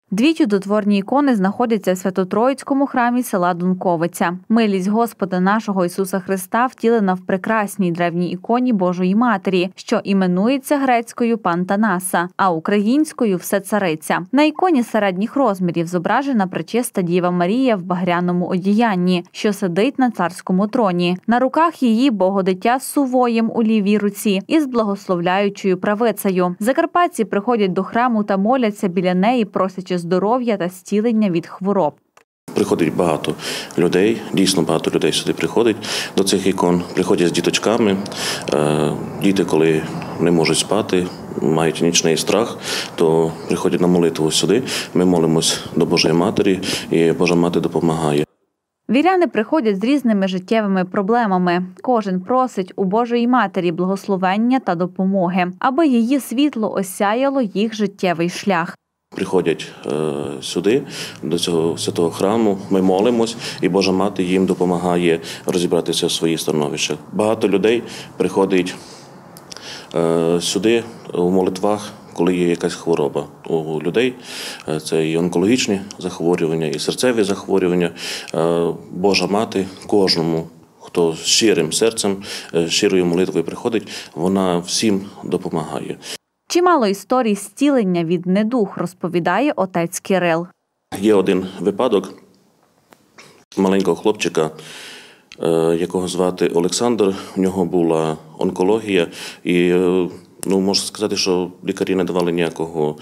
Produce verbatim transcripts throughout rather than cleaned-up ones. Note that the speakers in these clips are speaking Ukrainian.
Дві чудотворні ікони знаходяться в Свято-Троїцькому храмі села Дунковиця. Милість Господа нашого Ісуса Христа втілена в прекрасній древній іконі Божої Матері, що іменується грецькою Пантанаса, а українською Всецариця. На іконі середніх розмірів зображена пречиста Діва Марія в багряному одіянні, що сидить на царському троні. На руках її Богодитя з сувоєм у лівій руці і з благословляючою правицею. Закарпатці приходять до храму та моляться біля неї, просячи здоров'я та зцілення від хвороб. Приходить багато людей, дійсно багато людей сюди приходить до цих ікон, приходять з діточками. Діти, коли не можуть спати, мають нічний страх, то приходять на молитву сюди. Ми молимось до Божої Матері, і Божа Мати допомагає. Віряни приходять з різними життєвими проблемами. Кожен просить у Божої Матері благословення та допомоги, аби її світло осяяло їх життєвий шлях. Приходять е, сюди, до цього святого храму, ми молимось, і Божа Мати їм допомагає розібратися в своїх становищах. Багато людей приходять е, сюди у молитвах, коли є якась хвороба у людей. Це і онкологічні захворювання, і серцеві захворювання. Е, Божа Мати кожному, хто з щирим серцем, щирою молитвою приходить, вона всім допомагає. Чимало історій зцілення від недуг, розповідає отець Кирил. Є один випадок маленького хлопчика, якого звати Олександр. У нього була онкологія і, ну, можна сказати, що лікарі не давали ніякого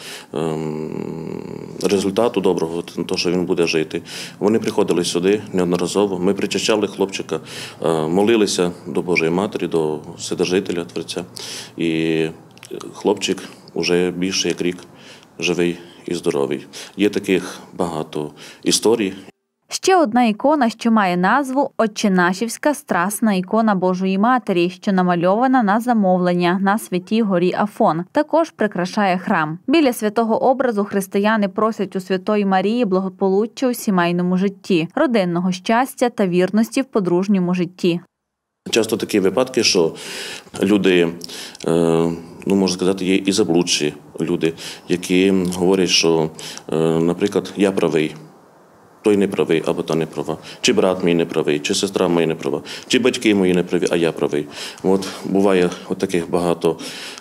результату доброго, на те, що він буде жити. Вони приходили сюди неодноразово, ми причащали хлопчика, молилися до Божої Матері, до Вседержителя, Творця. І хлопчик уже більше як рік живий і здоровий. Є таких багато історій. Ще одна ікона, що має назву «Отченашівська страсна ікона Божої Матері», що намальована на замовлення на Святій горі Афон. Також прикрашає храм. Біля святого образу християни просять у Святої Марії благополуччя у сімейному житті, родинного щастя та вірності в подружньому житті. Часто такі випадки, що люди, ну, можна сказати, є і заблудші люди, які говорять, що, наприклад, я правий, той не правий, або та не права, чи брат мій не правий, чи сестра моя не права, чи батьки мої не праві, а я правий. От буває от таких багато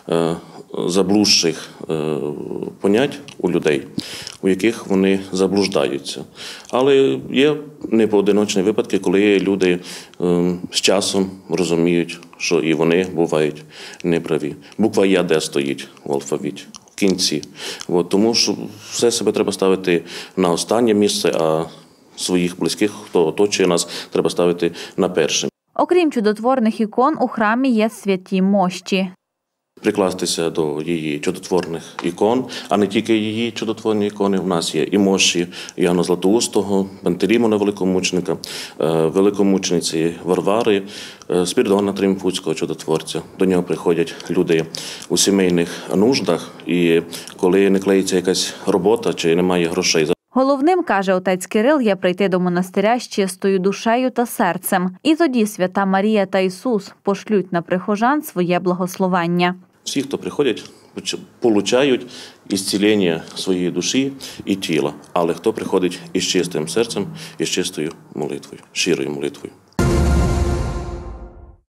заблудших понять у людей, у яких вони заблуждаються. Але є непоодиночні випадки, коли люди з часом розуміють, що і вони бувають неправі. Буква «Я» де стоїть в алфавіті? В кінці. От, тому що все себе треба ставити на останнє місце, а своїх близьких, хто оточує нас, треба ставити на перше. Окрім чудотворних ікон, у храмі є святі мощі. Прикластися до її чудотворних ікон, а не тільки її чудотворні ікони. У нас є і мощі Іоанна Златоустого, Пантелеймона Великомученика, великомучениці Варвари, Спіридона Тріумфуцького чудотворця. До нього приходять люди у сімейних нуждах, і коли не клеїться якась робота чи немає грошей. Головним, каже отець Кирил, є прийти до монастиря з чистою душею та серцем. І тоді Свята Марія та Ісус пошлють на прихожан своє благословення. Всі, хто приходять, получають ісцілення своєї душі і тіла. Але хто приходить із чистим серцем і з чистою молитвою, щирою молитвою.